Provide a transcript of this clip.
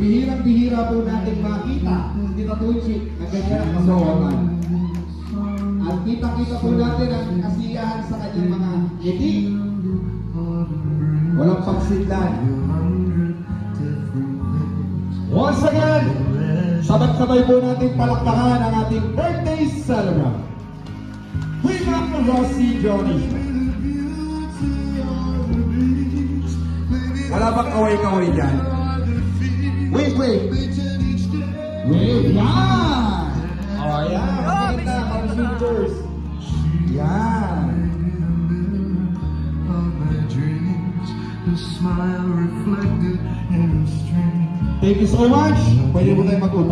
bihirang-bihira po natin makita Tita Tuchie na ganyan ang kasuotan. At kita-kita po natin ang kasiyahan sa kanyang mga ngiti. Walang pagsidlan. Once again, sabay-sabay po natin palakpakan ang ating birthday celebrant. We got the Rossi Dionisio. Wala bang kaway-kaway dyan? Wait. Yan! Oh, yan. Maganda, mga shooters. Yan. Thank you so much. Pwede mo tayo mag-upo.